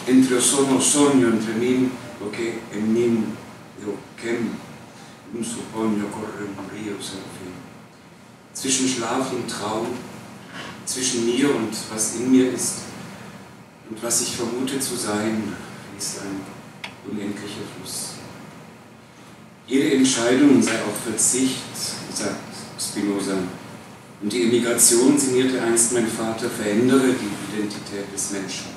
entre o sono sogno, entre mim, porque em mim eu quem, suponho corre um rio sem fim. Zwischen Schlaf und Traum, zwischen mir und was in mir ist und was ich vermute zu sein, fließt ein unendlicher Fluss. Jede Entscheidung sei auch Verzicht, sagt Spinoza. Und die Emigration, sinnierte einst mein Vater, verändere die Identität des Menschen.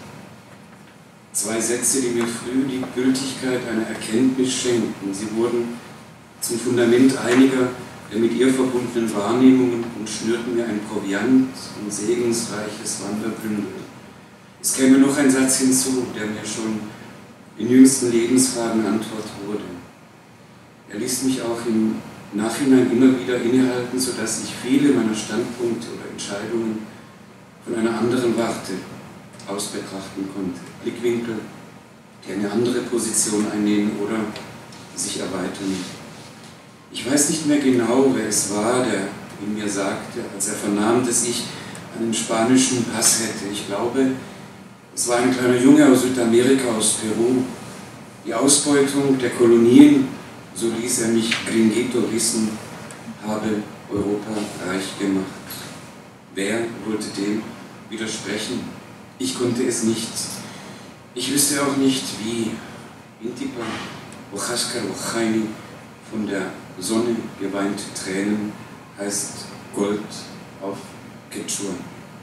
2 Sätze, die mir früh die Gültigkeit einer Erkenntnis schenkten. Sie wurden zum Fundament einiger der mit ihr verbundenen Wahrnehmungen und schnürten mir ein Proviant und segensreiches Wanderbündel. Es käme noch ein Satz hinzu, der mir schon in jüngsten Lebensfragen Antwort wurde. Er ließ mich auch im Nachhinein immer wieder innehalten, sodass ich viele meiner Standpunkte oder Entscheidungen von einer anderen Warte aus betrachten konnte. Blickwinkel, die eine andere Position einnehmen oder sich erweitern. Ich weiß nicht mehr genau, wer es war, der in mir sagte, als er vernahm, dass ich einen spanischen Pass hätte. Ich glaube, es war ein kleiner Junge aus Südamerika, aus Peru. Die Ausbeutung der Kolonien, so ließ er mich Gringuito wissen, habe Europa reich gemacht. Wer wollte dem widersprechen? Ich konnte es nicht. Ich wüsste auch nicht, wie. Intipa, Oaxaca, Oaxaini, von der Sonne geweinte Tränen, heißt Gold auf Quechua.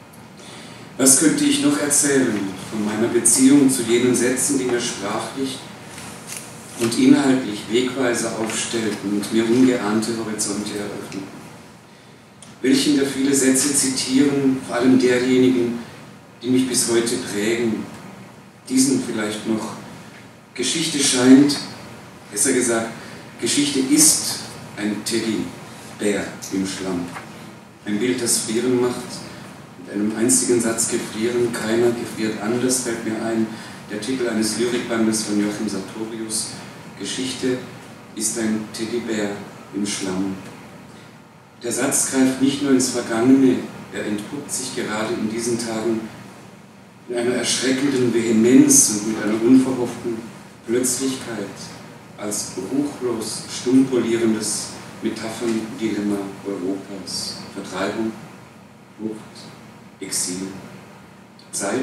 Was könnte ich noch erzählen von meiner Beziehung zu jenen Sätzen, die mir sprachlich und inhaltlich Wegweiser aufstellten und mir ungeahnte Horizonte eröffneten? Welchen der viele Sätze zitieren, vor allem derjenigen, die mich bis heute prägen, diesen vielleicht noch: Geschichte scheint, besser gesagt, Geschichte ist ein Teddybär im Schlamm. Ein Bild, das frieren macht, mit einem einzigen Satz gefrieren, keiner gefriert anders, fällt mir ein, der Titel eines Lyrikbandes von Joachim Sartorius, Geschichte ist ein Teddybär im Schlamm. Der Satz greift nicht nur ins Vergangene, er entpuppt sich gerade in diesen Tagen in einer erschreckenden Vehemenz und mit einer unverhofften Plötzlichkeit als ruchlos stummpolierendes Metaphern-Dilemma Europas. Vertreibung, Flucht, Exil, Zeit.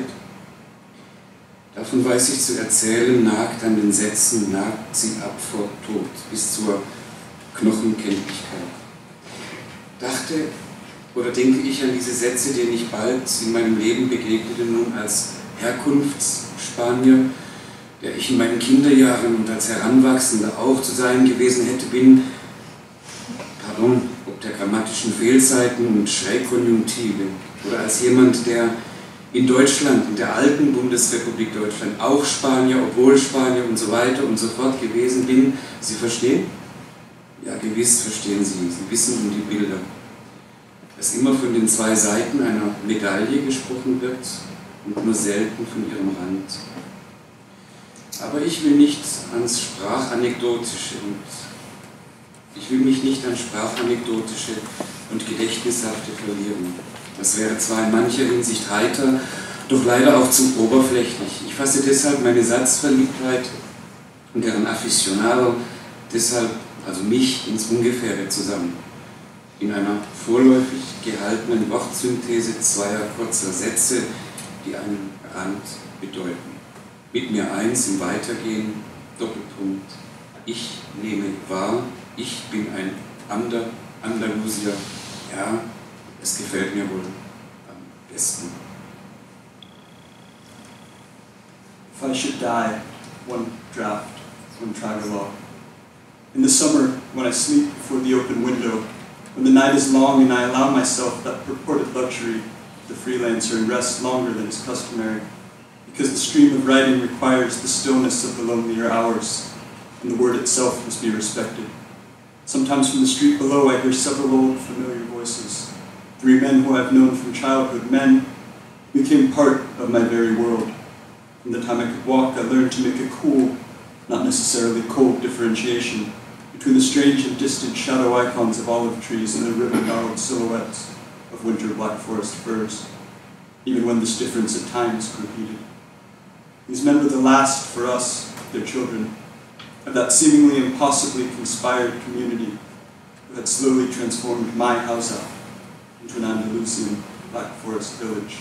Davon weiß ich zu erzählen, nagt an den Sätzen, nagt sie ab vor Tod bis zur Knochenkenntlichkeit. Dachte oder denke ich an diese Sätze, denen ich bald in meinem Leben begegnete, nun als Herkunftsspanier, der ich in meinen Kinderjahren und als Heranwachsender auch zu sein gewesen hätte, bin, pardon, ob der grammatischen Fehlzeiten und Schrägkonjunktive, oder als jemand, der in Deutschland, in der alten Bundesrepublik Deutschland, auch Spanier, obwohl Spanier und so weiter und so fort gewesen bin. Sie verstehen? Ja, gewiss verstehen Sie. Sie wissen um die Bilder. Dass immer von den 2 Seiten einer Medaille gesprochen wird und nur selten von ihrem Rand. Aber ich will nicht ans Sprachanekdotische und Gedächtnishafte verlieren. Das wäre zwar in mancher Hinsicht heiter, doch leider auch zu oberflächlich. Ich fasse deshalb meine Satzverliebtheit und deren Aficionado, deshalb also mich ins Ungefähre zusammen. In einer vorläufig gehaltenen Wortsynthese 2 kurzer Sätze, die einen Rand bedeuten. Mit mir eins im Weitergehen, Doppelpunkt. Ich nehme wahr, ich bin ein Andalusier. Ja, es gefällt mir wohl am besten. If I should die, one draft, one Tagalog. In the summer, when I sleep before the open window, when the night is long and I allow myself that purported luxury, the freelancer, and rest longer than is customary, because the stream of writing requires the stillness of the lonelier hours, and the word itself must be respected. Sometimes from the street below I hear several old familiar voices. 3 men who I've known from childhood, men who became part of my very world. From the time I could walk, I learned to make a cool, not necessarily cold differentiation between the strange and distant shadow icons of olive trees and the ribbon-gnarled silhouettes of winter Black Forest firs, even when this difference at times repeated. These men were the last for us, their children, of that seemingly impossibly conspired community who had slowly transformed my Hausa into an Andalusian Black Forest village.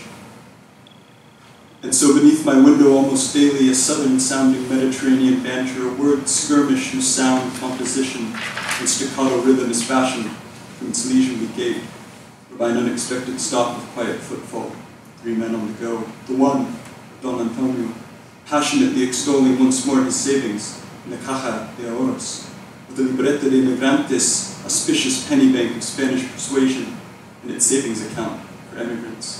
And so beneath my window almost daily a southern-sounding Mediterranean banter, a word skirmish whose sound, composition, and staccato rhythm is fashioned from its leisurely gait, or by an unexpected stop of quiet footfall, 3 men on the go. The one, Don Antonio, passionately extolling once more his savings in the Caja de Ahorros, with the Libreta de Migrantes, auspicious penny bank of Spanish persuasion, and its savings account for emigrants.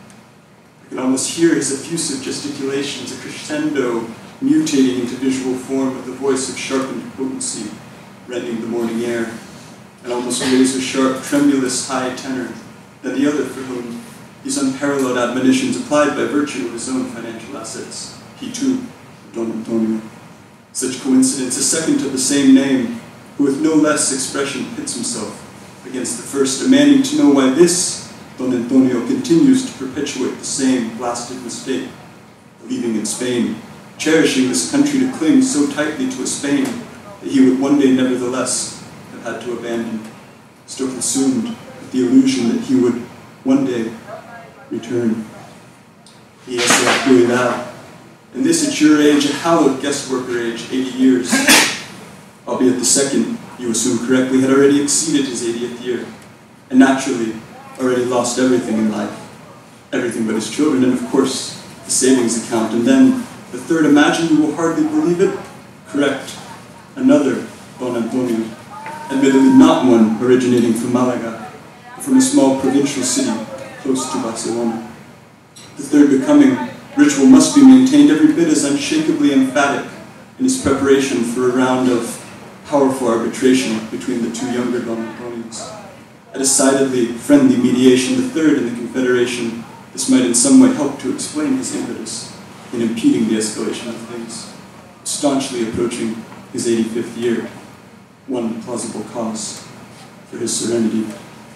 I could almost hear his effusive gesticulations, a crescendo mutating into visual form with a voice of sharpened potency, rending the morning air, and almost razor-sharp, tremulous high tenor than the other for whom these unparalleled admonitions applied by virtue of his own financial assets. He too, Don Antonio. Such coincidence, a second of the same name, who with no less expression pits himself against the first, demanding to know why this Don Antonio continues to perpetuate the same blasted mistake, believing in Spain, cherishing this country to cling so tightly to a Spain that he would one day nevertheless have had to abandon, still consumed with the illusion that he would one day return. Y esa actualidad. And this at your age, a hallowed guest worker age, 80 years, albeit the second, you assume correctly, had already exceeded his 80th year, and naturally already lost everything in life, everything but his children, and of course, the savings account. And then the third, imagine, you will hardly believe it, correct, another Don Antonio, admittedly not one originating from Malaga, but from a small provincial city close to Barcelona. The third becoming ritual must be maintained every bit as unshakably emphatic in his preparation for a round of powerful arbitration between the 2 younger Don Antonios. A decidedly friendly mediation, the third in the Confederation, this might in some way help to explain his impetus in impeding the escalation of things, staunchly approaching his 85th year, one plausible cause for his serenity.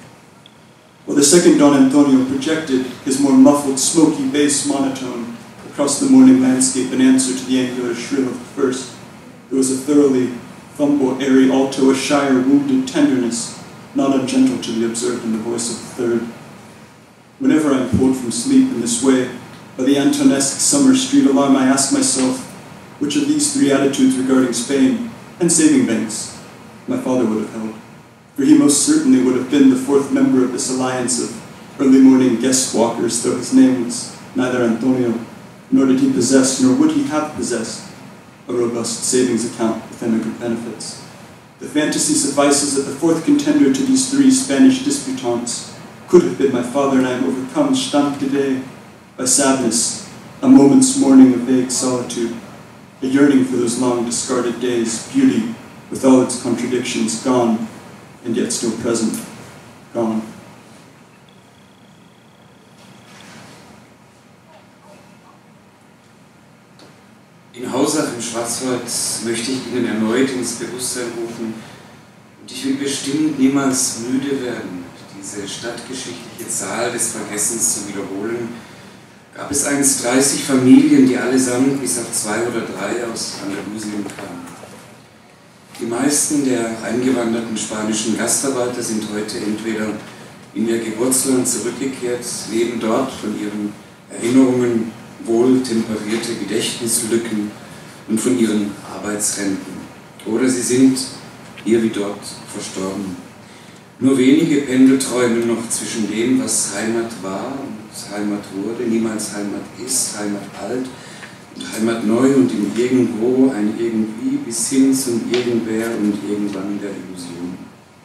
While the second Don Antonio projected his more muffled, smoky bass monotone across the morning landscape in answer to the angular shrill of the first, there was a thoroughly thumble, airy alto, a shyer, wounded tenderness, not ungentle to be observed in the voice of the third. Whenever I am pulled from sleep in this way, by the Antonesque summer street alarm, I ask myself which of these 3 attitudes regarding Spain and saving banks my father would have held. For he most certainly would have been the 4th member of this alliance of early morning guest walkers, though his name was neither Antonio, nor did he possess, nor would he have possessed, a robust savings account with emigrant benefits. The fantasy suffices that the 4th contender to these 3 Spanish disputants could have been my father, and I am overcome, stamped today, by sadness, a moment's mourning of vague solitude, a yearning for those long discarded days, beauty, with all its contradictions, gone, and yet still present, gone. In Hausach im Schwarzwald möchte ich Ihnen erneut ins Bewusstsein rufen, und ich will bestimmt niemals müde werden, diese stadtgeschichtliche Zahl des Vergessens zu wiederholen. Gab es einst 30 Familien, die allesamt bis auf 2 oder 3 aus Andalusien kamen. Die meisten der eingewanderten spanischen Gastarbeiter sind heute entweder in ihr Geburtsland zurückgekehrt, leben dort von ihren Erinnerungen, wohl temperierte Gedächtnislücken und von ihren Arbeitsrenten. Oder sie sind, hier wie dort, verstorben. Nur wenige Pendel träumen noch zwischen dem, was Heimat war und Heimat wurde, niemals Heimat ist, Heimat alt und Heimat neu und im Irgendwo ein Irgendwie bis hin zum Irgendwer und Irgendwann der Illusion.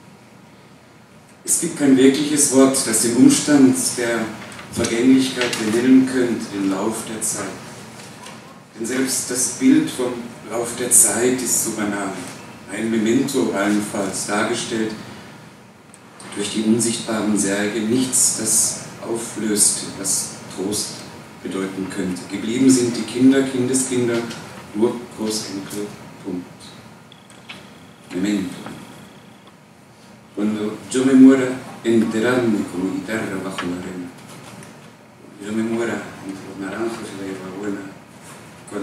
Es gibt kein wirkliches Wort, das den Umstand der Vergänglichkeit benennen könnte, den Lauf der Zeit. Denn selbst das Bild vom Lauf der Zeit ist so banal, ein Memento allenfalls dargestellt durch die unsichtbaren Särge, nichts, das auflöste, was Trost bedeuten könnte. Geblieben sind die Kinder, Kindeskinder, Urgroßenkel, Punkt. Memento. Cuando yo me muera, enterradme como guitarra bajo la arena. Yo me muera entre los naranjos y la hierbabuena, cuando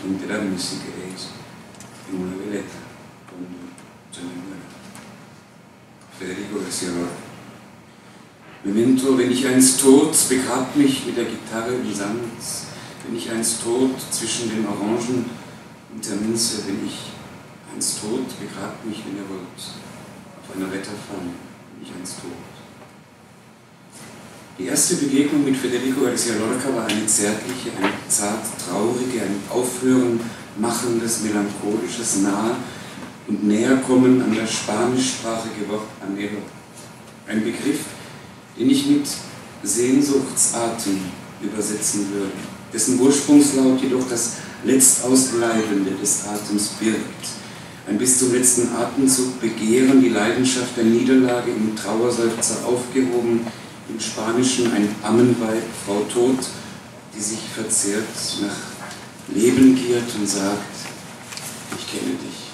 enterarmi si queréis en una veleta cuando yo me muera. Federico García Lorca. Memento, wenn ich einst tot, begrabt mich mit der Gitarre im Sand. Wenn ich einst tot zwischen den Orangen und der Minze, wenn ich einst tot, begrabt mich, wenn ihr wollt, auf einer Wetterfahne, bin ich einst tot. Die erste Begegnung mit Federico García Lorca war eine zärtliche, eine zart traurige, ein Aufhören machendes, melancholisches Nahe und Näherkommen an das spanischsprachige Wort Anhelo. Ein Begriff, den ich mit Sehnsuchtsatem übersetzen würde, dessen Ursprungslaut jedoch das Letztausbleibende des Atems birgt. Ein bis zum letzten Atemzug Begehren, die Leidenschaft der Niederlage im Trauerseufzer aufgehoben, im Spanischen ein Ammenweib, Frau tot, die sich verzehrt, nach Leben giert und sagt, ich kenne dich.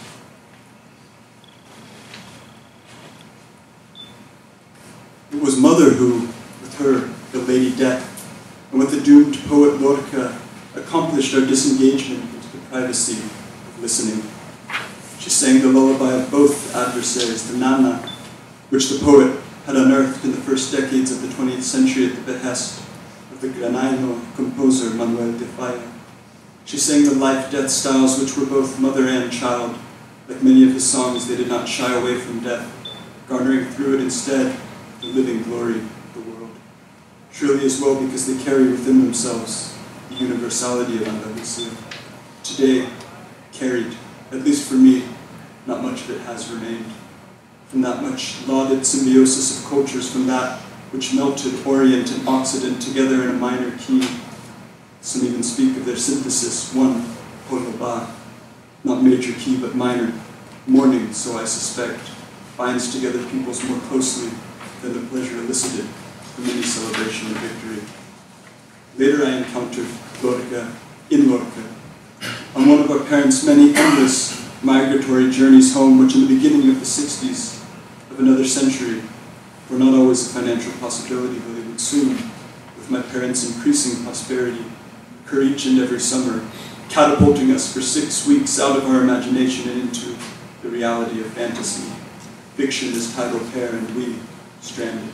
It was Mother who, with her, the Lady Death, and with the doomed poet Lorca, accomplished our disengagement into the privacy of listening. She sang the lullaby of both adversaries, the Nana, which the poet had unearthed in the first decades of the 20th century at the behest of the Granadino composer Manuel de Falla. She sang the life-death styles which were both mother and child. Like many of his songs, they did not shy away from death, garnering through it instead the living glory of the world. Surely as well because they carry within themselves the universality of Andalusia. Today, carried, at least for me, not much of it has remained. From that much lauded symbiosis of cultures, from that which melted Orient and Occident together in a minor key. Some even speak of their synthesis, one, Polo Ba, not major key but minor. Mourning, so I suspect, binds together peoples more closely than the pleasure elicited from any celebration of victory. Later I encountered Lorca in Lorca, on one of our parents' many endless migratory journeys home, which in the beginning of the 60s of another century were not always a financial possibility, but they would soon, with my parents' increasing prosperity, occur each and every summer, catapulting us for 6 weeks out of our imagination and into the reality of fantasy. Fiction is title pair and we stranded.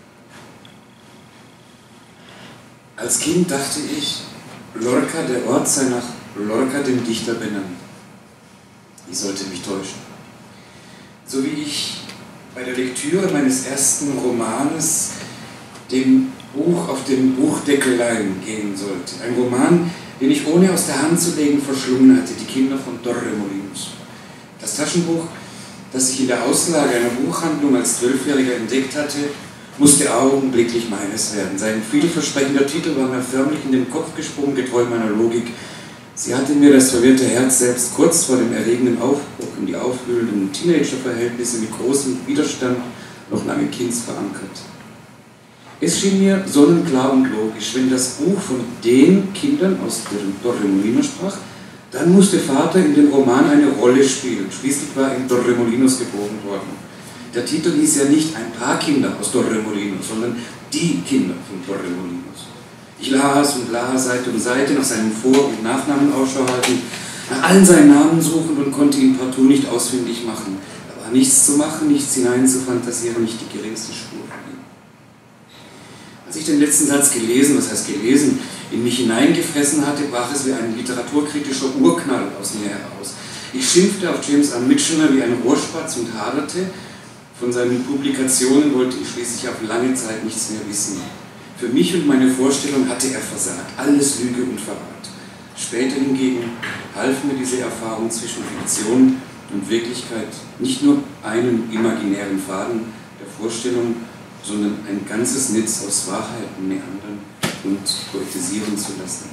Als Kind dachte ich, Lorca, der Ort sei nach Lorca, dem Dichter, benannt. Ich sollte mich täuschen. So wie ich bei der Lektüre meines ersten Romanes dem Buch auf den Buchdeckelein gehen sollte. Ein Roman, den ich ohne aus der Hand zu legen verschlungen hatte, Die Kinder von Torremolinos. Das Taschenbuch, das ich in der Auslage einer Buchhandlung als 12-Jähriger entdeckt hatte, musste augenblicklich meines werden. Sein vielversprechender Titel war mir förmlich in den Kopf gesprungen, getreu meiner Logik. Sie hatte mir das verwirrte Herz selbst kurz vor dem erregenden Aufbruch in die aufwühlenden Teenagerverhältnisse mit großem Widerstand noch lange Kinds verankert. Es schien mir sonnenklar und logisch, wenn das Buch von den Kindern, aus deren Torremolinos sprach, dann musste Vater in dem Roman eine Rolle spielen. Schließlich war er in Torremolinos geboren worden. Der Titel hieß ja nicht ein paar Kinder aus Torremolinos, sondern die Kinder von Torremolinos. Ich las und las Seite um Seite, nach seinem Vor- und Nachnamen Ausschau halten, nach allen seinen Namen suchen und konnte ihn partout nicht ausfindig machen. Da war nichts zu machen, nichts hinein zu fantasieren, nicht die geringste Spur von ihm. Als ich den letzten Satz gelesen, was heißt gelesen, in mich hineingefressen hatte, brach es wie ein literaturkritischer Urknall aus mir heraus. Ich schimpfte auf James R. Michener wie ein Rohrspatz und haderte. Von seinen Publikationen wollte ich schließlich auf lange Zeit nichts mehr wissen. Für mich und meine Vorstellung hatte er versagt, alles Lüge und Verrat. Später hingegen half mir diese Erfahrung zwischen Fiktion und Wirklichkeit nicht nur einen imaginären Faden der Vorstellung, sondern ein ganzes Netz aus Wahrheiten meandern und poetisieren zu lassen.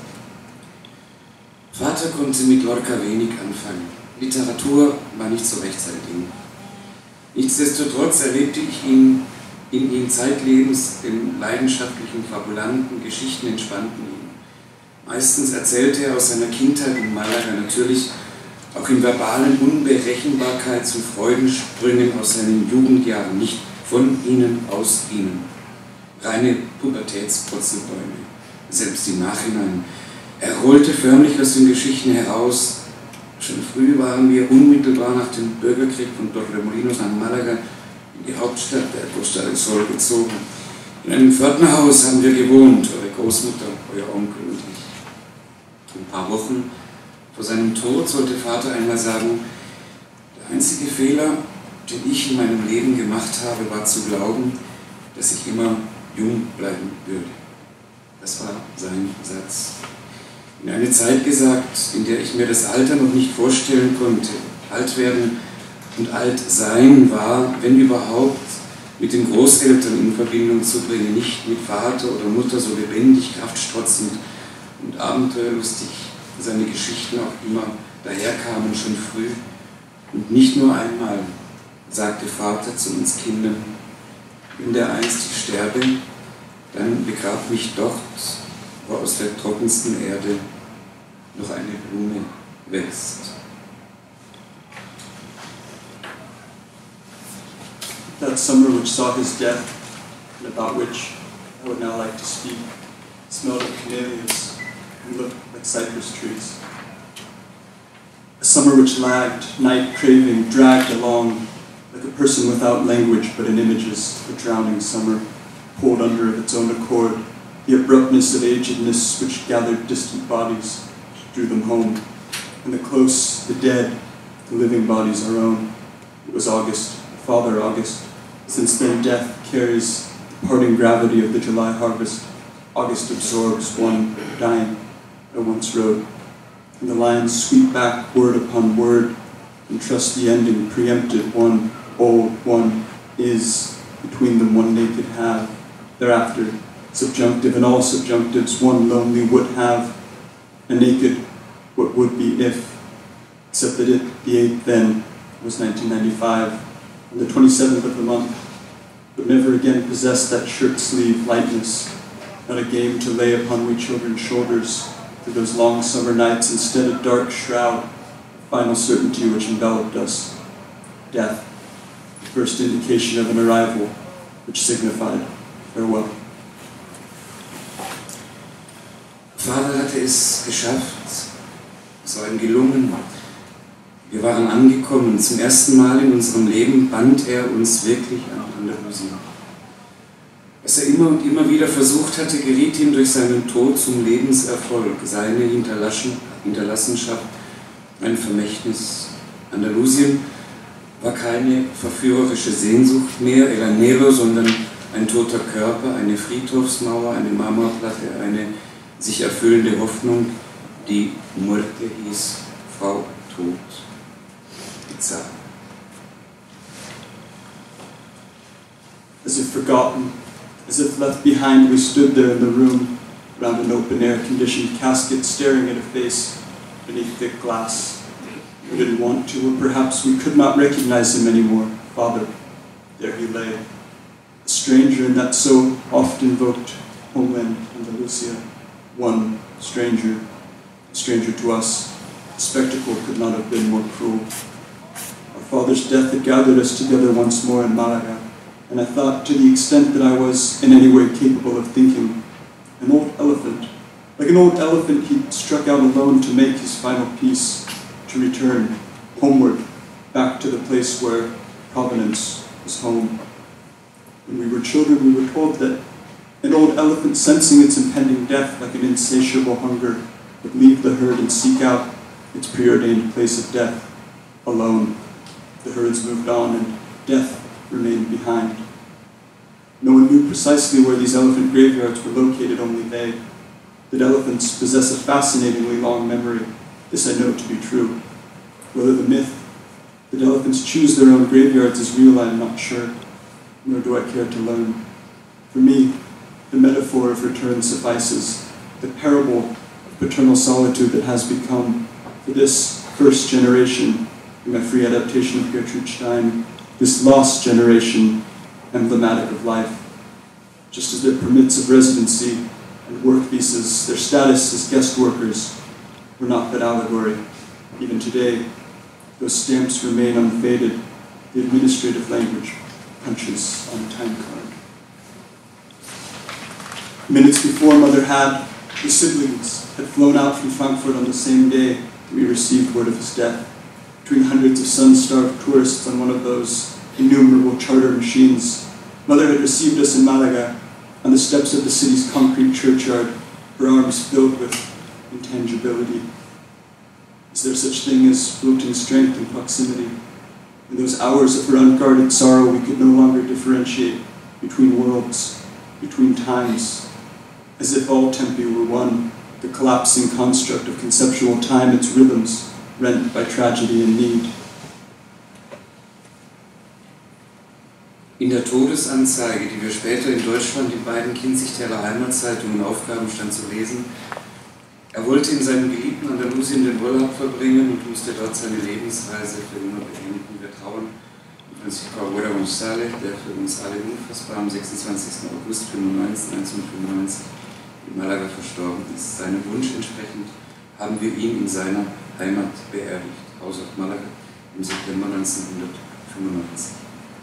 Vater konnte mit Lorca wenig anfangen. Literatur war nicht so recht sein Ding. Nichtsdestotrotz erlebte ich ihn in ihm zeitlebens den leidenschaftlichen, fabulanten, Geschichten entspannten ihm. Meistens erzählte er aus seiner Kindheit in Malaga, natürlich auch in verbalen Unberechenbarkeits- und Freudensprüngen aus seinen Jugendjahren, nicht von ihnen, aus ihnen. Reine Pubertätspotzelbäume, selbst im Nachhinein. Er grollte förmlich aus den Geschichten heraus. Schon früh waren wir unmittelbar nach dem Bürgerkrieg von Torremolinos nach Malaga in die Hauptstadt der Costa del Sol gezogen. In einem Pförtnerhaus haben wir gewohnt, eure Großmutter, euer Onkel und ich. Ein paar Wochen vor seinem Tod sollte Vater einmal sagen, der einzige Fehler, den ich in meinem Leben gemacht habe, war zu glauben, dass ich immer jung bleiben würde. Das war sein Satz. In eine Zeit gesagt, in der ich mir das Alter noch nicht vorstellen konnte. Alt werden und alt sein war, wenn überhaupt, mit den Großeltern in Verbindung zu bringen, nicht mit Vater oder Mutter so lebendig, kraftstrotzend und abenteuerlustig seine Geschichten auch immer daherkamen, schon früh. Und nicht nur einmal sagte Vater zu uns Kindern, wenn der einst ich sterbe, dann begrab mich dort, wo aus der trockensten Erde noch eine Blume wächst. That summer which saw his death, and about which I would now like to speak, smelled of camellias and looked like cypress trees. A summer which lagged, night craving, dragged along, like a person without language but in images, a drowning summer, pulled under of its own accord, the abruptness of agedness which gathered distant bodies, drew them home, and the close, the dead, the living bodies our own. It was August, Father August. Since then death carries the parting gravity of the July harvest. August absorbs one dying, I once wrote, and the lines sweep back word upon word, and trust the ending preempted, one old, one is, between them one naked have, thereafter subjunctive and all subjunctives, one lonely would have, a naked what would be if, except that it, the 8th then, was 1995, on the 27th of the month, but never again possessed that shirt sleeve lightness, not a game to lay upon we children's shoulders through those long summer nights, instead a dark shroud, a final certainty which enveloped us, death, the first indication of an arrival which signified farewell. Vater hatte es geschafft, es war ihm gelungen. Wir waren angekommen. Zum ersten Mal in unserem Leben band er uns wirklich an Andalusien. Was er immer und immer wieder versucht hatte, geriet ihm durch seinen Tod zum Lebenserfolg. Seine Hinterlassenschaft, ein Vermächtnis. Andalusien war keine verführerische Sehnsucht mehr, El Anhelo, sondern ein toter Körper, eine Friedhofsmauer, eine Marmorplatte, eine sich erfüllende Hoffnung, die Muerte hieß, Frau Tod. As if forgotten, as if left behind, we stood there in the room, round an open-air conditioned casket, staring at a face beneath thick glass. We didn't want to, or perhaps we could not recognize him anymore. Father, there he lay, a stranger in that so oft invoked homeland, Andalusia. One stranger, a stranger to us. The spectacle could not have been more cruel. Our father's death had gathered us together once more in Malaga, and I thought, to the extent that I was in any way capable of thinking, an old elephant. Like an old elephant, he struck out alone to make his final peace, to return homeward, back to the place where provenance was home. When we were children, we were told that an old elephant, sensing its impending death like an insatiable hunger, would leave the herd and seek out its preordained place of death, alone. The herds moved on, and death remained behind. No one knew precisely where these elephant graveyards were located, only they. That elephants possess a fascinatingly long memory, this I know to be true. Whether the myth that elephants choose their own graveyards is real, I am not sure, nor do I care to learn. For me, the metaphor of return suffices, the parable of paternal solitude that has become, for this first generation, in my free adaptation of Gertrude Stein, this lost generation, emblematic of life. Just as their permits of residency and work visas, their status as guest workers, were not but allegory. Even today, those stamps remain unfaded, the administrative language punches on a time card. Minutes before Mother had, the siblings had flown out from Frankfurt on the same day we received word of his death, between hundreds of sun-starved tourists on one of those innumerable charter machines. Mother had received us in Malaga, on the steps of the city's concrete churchyard, her arms filled with intangibility. Is there such thing as floating strength and proximity? In those hours of her unguarded sorrow, we could no longer differentiate between worlds, between times, as if all tempi were one, the collapsing construct of conceptual time, its rhythms, rent by tragedy and need. In der Todesanzeige, die wir später in Deutschland in beiden Kinzigtaler Heimatzeitungen aufgaben, stand zu lesen, er wollte in seinem geliebten Andalusien den Urlaub verbringen und musste dort seine Lebensreise für immer beenden. Wir trauern Francisco Aguirre González, der für uns alle unfassbar am 26. August 1995 in Malaga verstorben ist. Seinem Wunsch entsprechend haben wir ihn in seiner Heimat beerdigt, Haus auf Malaga, im September 1995.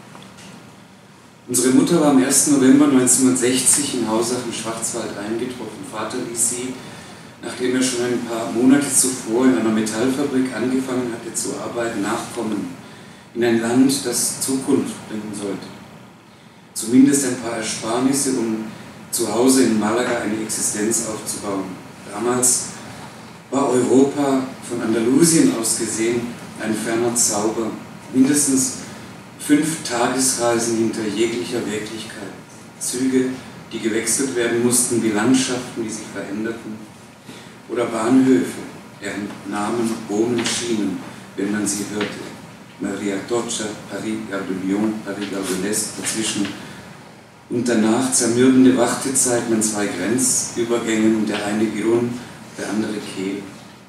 Unsere Mutter war am 1. November 1960 in Hausach im Schwarzwald eingetroffen. Vater ließ sie, nachdem er schon ein paar Monate zuvor in einer Metallfabrik angefangen hatte zu arbeiten, nachkommen in ein Land, das Zukunft bringen sollte. Zumindest ein paar Ersparnisse, um zu Hause in Malaga eine Existenz aufzubauen. Damals war Europa von Andalusien aus gesehen ein ferner Zauber, mindestens 5 Tagesreisen hinter jeglicher Wirklichkeit, Züge, die gewechselt werden mussten, wie Landschaften, die sich veränderten, oder Bahnhöfe, deren Namen Bohnen schienen, wenn man sie hörte. Maria Tocha, Paris, Gare de Lyon, Paris, Gare de l'Est, dazwischen und danach zermürbende Wartezeiten an 2 Grenzübergängen und der eine Irun, der andere Kehl.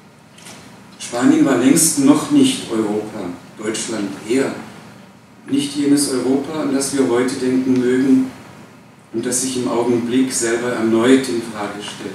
Spanien war längst noch nicht Europa, Deutschland eher nicht jenes Europa, an das wir heute denken mögen und das sich im Augenblick selber erneut in Frage stellt.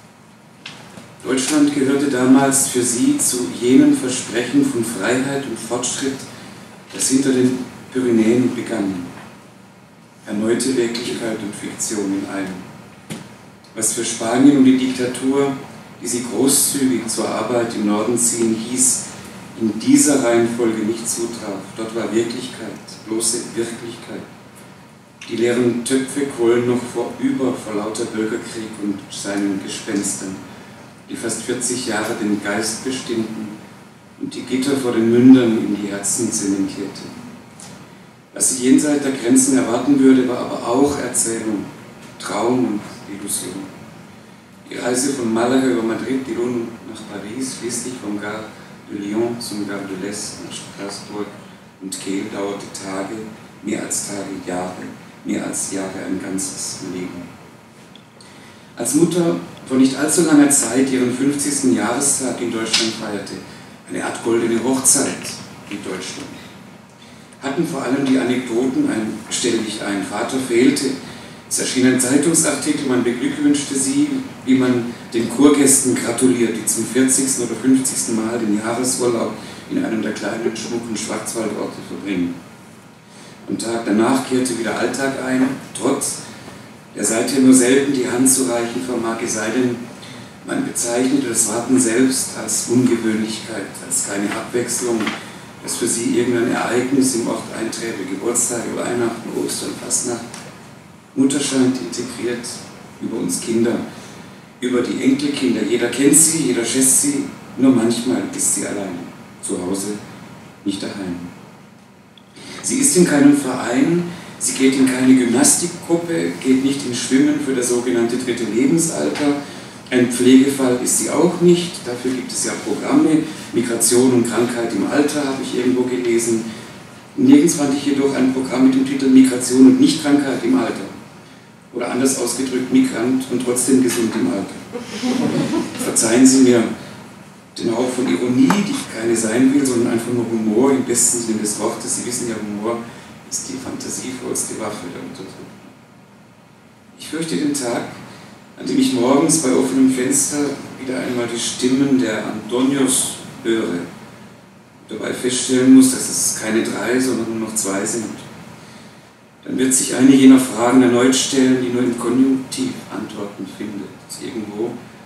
Deutschland gehörte damals für sie zu jenen Versprechen von Freiheit und Fortschritt, das hinter den Pyrenäen begann. Erneute Wirklichkeit und Fiktion in einem. Was für Spanien und die Diktatur, die sie großzügig zur Arbeit im Norden ziehen hieß, in dieser Reihenfolge nicht zutraf. Dort war Wirklichkeit, bloße Wirklichkeit. Die leeren Töpfe quollen noch vor lauter Bürgerkrieg und seinen Gespenstern, die fast 40 Jahre den Geist bestimmten und die Gitter vor den Mündern in die Herzen zementierte. Was sie jenseits der Grenzen erwarten würde, war aber auch Erzählung, Traum und Illusion. Die Reise von Malaga über Madrid, Irun nach Paris, schließlich vom Gare de Lyon zum Gare de l'Est nach Straßburg und Kehl dauerte Tage, mehr als Tage, Jahre, mehr als Jahre, ein ganzes Leben. Als Mutter vor nicht allzu langer Zeit ihren 50. Jahrestag in Deutschland feierte, eine Art goldene Hochzeit in Deutschland, hatten vor allem die Anekdoten, stell dich ein, Vater fehlte. Es erschien ein Zeitungsartikel, man beglückwünschte sie, wie man den Kurgästen gratuliert, die zum 40. oder 50. Mal den Jahresurlaub in einem der kleinen, schmucken Schwarzwaldorte verbringen. Am Tag danach kehrte wieder Alltag ein, trotz der seither nur selten die Hand zu reichen vermag, es sei denn, man bezeichnete das Warten selbst als Ungewöhnlichkeit, als keine Abwechslung, dass für sie irgendein Ereignis im Ort einträte, Geburtstage, Weihnachten, Ostern, Fastnacht. Mutter scheint integriert über uns Kinder, über die Enkelkinder. Jeder kennt sie, jeder schätzt sie, nur manchmal ist sie allein, zu Hause, nicht daheim. Sie ist in keinem Verein, sie geht in keine Gymnastikgruppe, geht nicht ins Schwimmen für das sogenannte 3. Lebensalter. Ein Pflegefall ist sie auch nicht, dafür gibt es ja Programme. Migration und Krankheit im Alter habe ich irgendwo gelesen. Nirgends fand ich jedoch ein Programm mit dem Titel Migration und Nicht-Krankheit im Alter. Oder anders ausgedrückt, Migrant und trotzdem gesund im Alter. Verzeihen Sie mir den Hauch von Ironie, die keine sein will, sondern einfach nur Humor im besten Sinne des Wortes. Sie wissen ja, Humor ist die fantasievollste Waffe der Unterdrückung. Ich fürchte den Tag, an dem ich morgens bei offenem Fenster wieder einmal die Stimmen der Antonios höre und dabei feststellen muss, dass es keine 3, sondern nur noch 2 sind. Dann wird sich eine jener Fragen erneut stellen, die nur im Konjunktiv Antworten findet. Irgendwo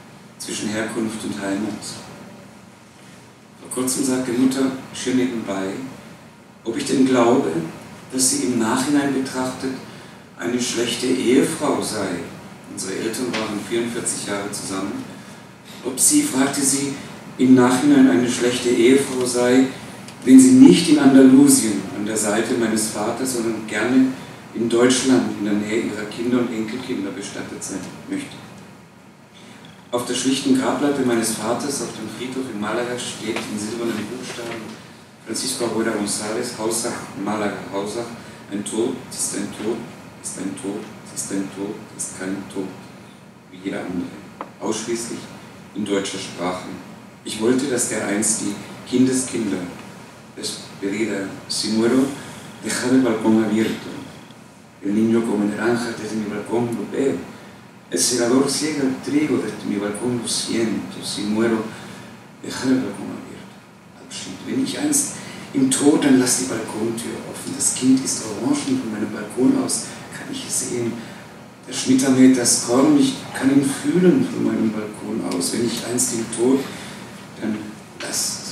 zwischen Herkunft und Heimat. Vor kurzem sagte Mutter schön nebenbei, ob ich denn glaube, dass sie im Nachhinein betrachtet eine schlechte Ehefrau sei. Unsere Eltern waren 44 Jahre zusammen. Ob sie, fragte sie, im Nachhinein eine schlechte Ehefrau sei, wenn sie nicht in Andalusien an der Seite meines Vaters, sondern gerne in Deutschland in der Nähe ihrer Kinder und Enkelkinder bestattet sein möchte. Auf der schlichten Grabplatte meines Vaters auf dem Friedhof in Malaga steht in silbernen Buchstaben Francisco Abuela González, Hausach, Malaga, Hausach, ein Tod ist ein Tod, ist ein Tod, ist ein Tod, ist kein Tod, wie jeder andere, ausschließlich in deutscher Sprache. Ich wollte, dass dereinst die Kindeskinder despedida, si muero, dejar el balcón abierto. El niño come naranja desde mi balcón lo veo. El segador ciega el trigo desde mi balcón lo siento. Si muero, dejar el balcón abierto. Abschied. Wenn ich einst im Tod, dann lass die Balkontür offen. Das Kind isst Orangen von meinem Balkon aus, kann ich es sehen. Der Schnitter mäht das Korn, ich kann ihn fühlen von meinem Balkon aus. Wenn ich einst im Tod, dann lass